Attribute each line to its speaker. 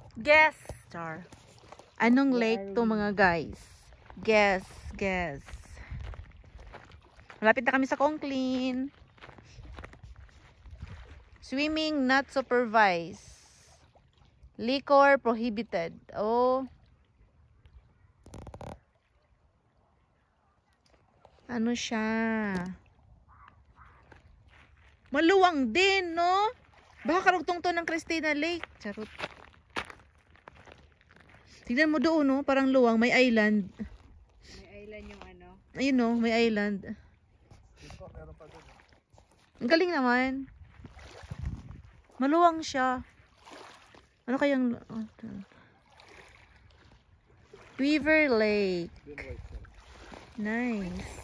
Speaker 1: Guess. Char. Anong lake to mga guys? Guess. Guess. Malapit na kami sa Conklin. Swimming not supervised. Liquor prohibited. Oh. Ano siya? Maluwang din, no? Baka karugtong to ng Christina Lake. Charot. Tignan mo doon, no? Parang luwang. May island.
Speaker 2: May island yung ano.
Speaker 1: Ayun, no? May island. Ang galing naman. Maluwang siya. Ano kayang... Beaver Lake. Nice.